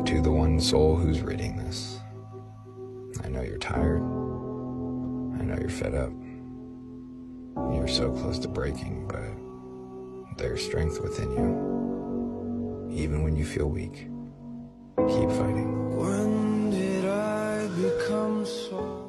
To the one soul who's reading this, I know you're tired. I know you're fed up. You're so close to breaking, but there's strength within you. Even when you feel weak, keep fighting. When did I become so